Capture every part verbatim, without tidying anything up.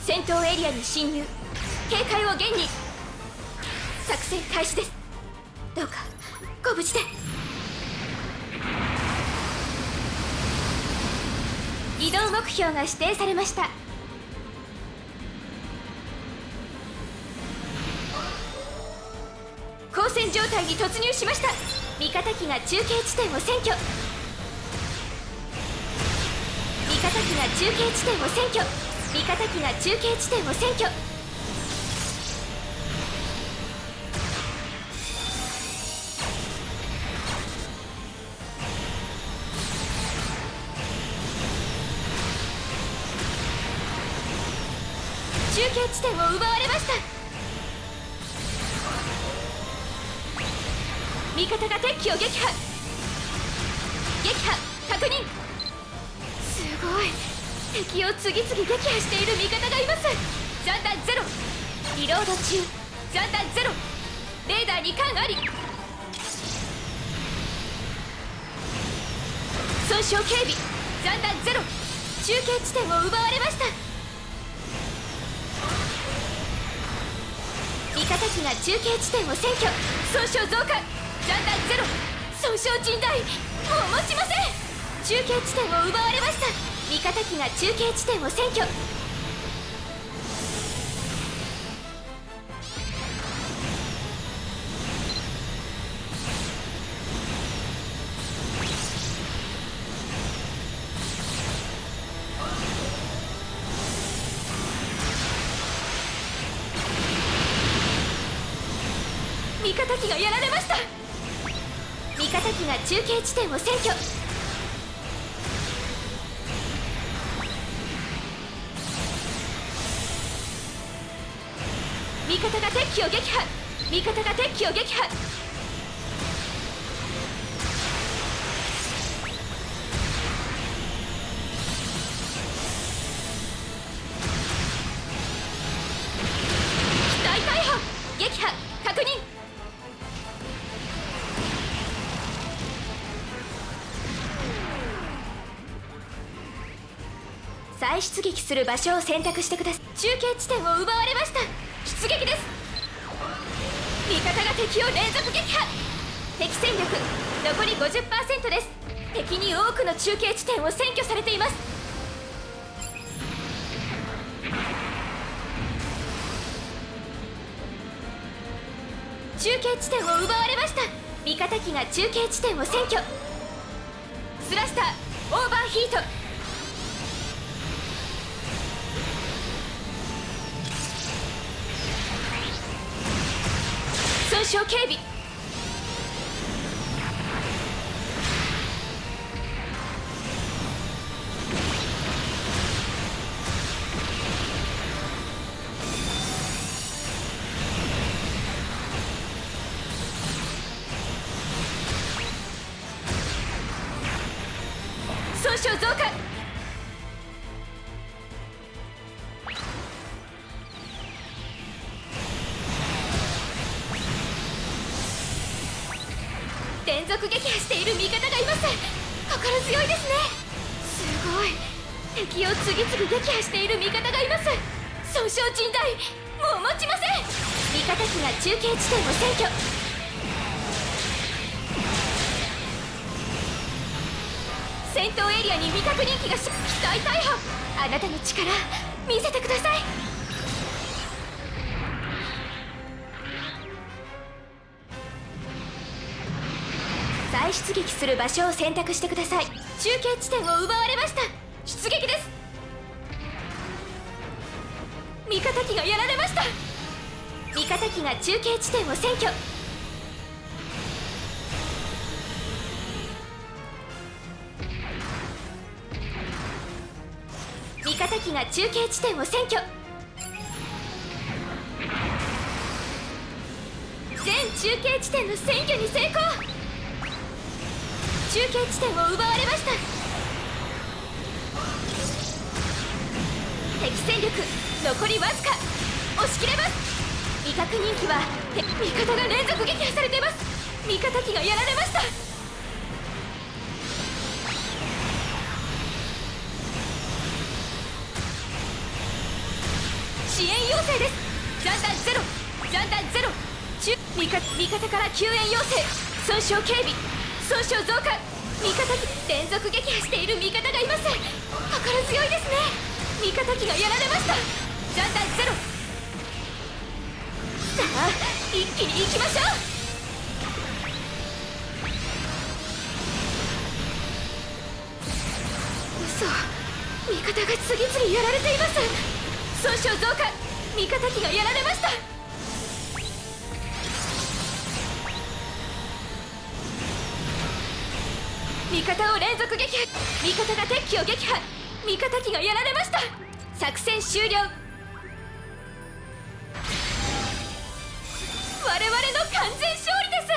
戦闘エリアに侵入。警戒を厳に。作戦開始です。どうかご無事で。移動目標が指定されました。交戦状態に突入しました。味方機が中継地点を占拠。味方機が中継地点を占拠。味方機が中継地点を占拠。中継地点を奪われました。味方が敵機を撃破。撃破確認。すごい、敵を次々撃破している味方がいます。残弾ゼロ。リロード中。残弾ゼロ。レーダーに感あり。損傷警備。残弾ゼロ。中継地点を奪われました。味方機が中継地点を占拠。損傷増加。残弾ゼロ。損傷甚大。もう持ちません。中継地点を奪われました。味方機が中継地点を占拠。味方機がやられました。味方機が中継地点を占拠。味方が敵機を撃破。味方が敵機を撃破。機体大破。撃破確認。再出撃する場所を選択してください。中継地点を奪われました。出撃です。味方が敵を連続撃破。敵戦力残り ごじゅっパーセント です。敵に多くの中継地点を占拠されています。中継地点を奪われました。味方機が中継地点を占拠。スラスターオーバーヒート。損傷警備。損傷増加。連続撃破している味方がいます。心強いですね。すごい、敵を次々撃破している味方がいます。損傷甚大。もう持ちません。味方機が中継地点を占拠。戦闘エリアに未確認機がし。機体大破。あなたの力見せてください。再出撃する場所を選択してください。中継地点を奪われました。出撃です。味方機がやられました。味方機が中継地点を占拠。味方機が中継地点を占拠。全中継地点の占拠に成功。中継地点を奪われました。敵戦力残りわずか。押し切れます。未確認機は味方が連続撃破されています。味方機がやられました。 支援要請です。ジャンダンゼロ、ジャンダンゼロ、中味方味方から救援要請。損傷警備、損傷増加。味方機連続撃破している味方がいます。心強いですね。味方機がやられました。ジャンダンゼロ。さあ一気に行きましょう。嘘、味方が次々やられています。損傷増加、味方機がやられました。味方を連続撃破。味方が敵機を撃破。味方機がやられました。作戦終了。我々の完全勝利です。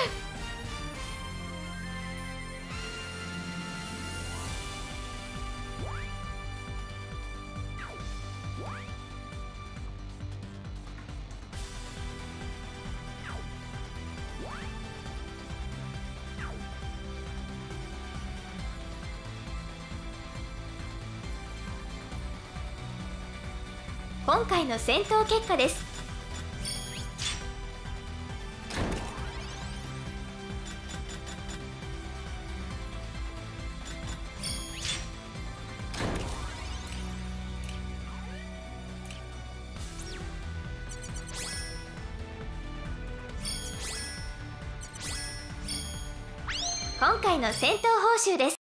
今回の戦闘結果です。今回の戦闘報酬です。